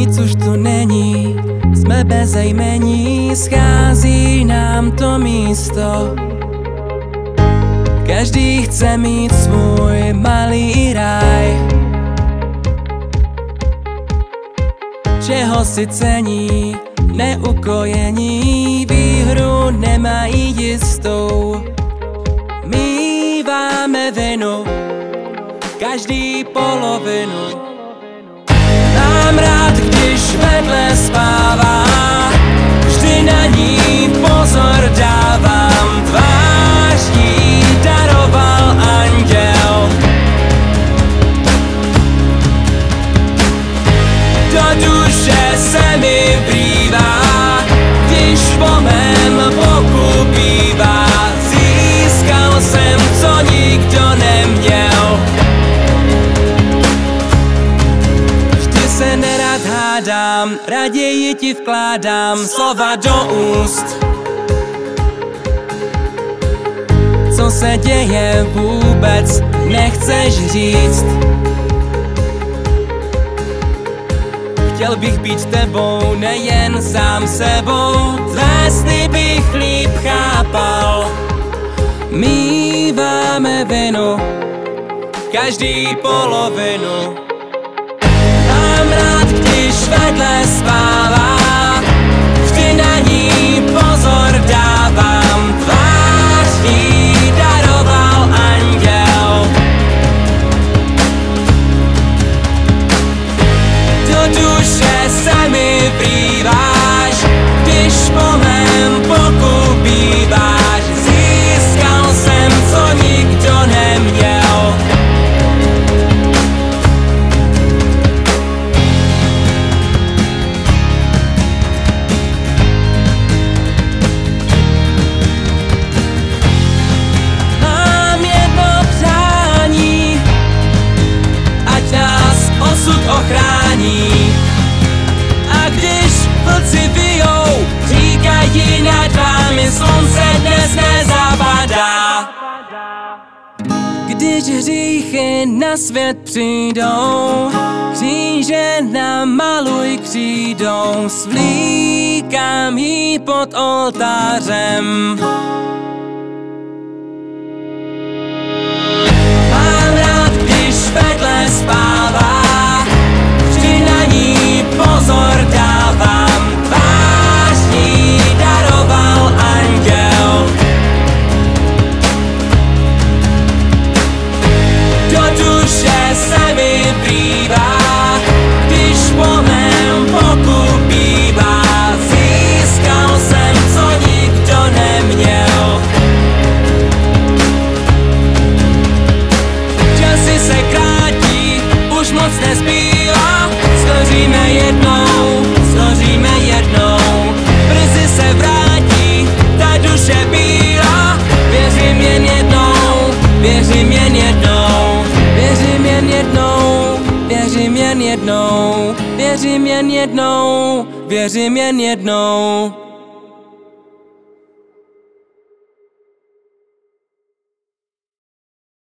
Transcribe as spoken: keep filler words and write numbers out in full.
Nic už tu není, jsme bezejmení, schází nám to místo. Každý chce mít svůj malý ráj, čeho si cení, neukojení, výhru nemají jistou. Míváme vinu, každý polovinu. Mám rád, když vedle spává, vždy na ní pozor dávám. Tvář jí daroval anděl, do duše se mi vrývá, když po mém boku bývá. Získal jsem, co nikdo neměl. Vždy se nerad hádám, raději ti vkládám slova do úst. Co se děje vůbec, nechceš říct. Chtěl bych být tebou, nejen sám sebou. Tvé sny bych líp chápal. Míváme vinu, každý polovinu. Mám rád, když vedle spává, vždy na ní pozor dávám. Tvář jí daroval anděl, do duše se mi vrýváš, když po mém boku býváš. Získal jsem, co nikdo neměl. Mám jedno přání, ať nás osud ochrání. A když vlci vyjou, říkají nad vámi, slunce dnes nezapadá. Když hříchy na svět přijdou, kříže namaluj křídou, svlíkám jí pod oltářem. Mám rád, když vedle spává, vždy na ní pozor dávám. Tvář jí daroval anděl, do duše se mi vrývá, když po mém boku bývá. Získal jsem, co nikdo neměl. Časy se krátí, už moc nezbývá. Skoříme jednou, skoříme jednou, brzy se vrátí ta duše bílá. Věřím jen jednou, věřím jen jednou, věřím jen jednou, věřím jen jednou, věřím jen jednou, věřím jen jednou.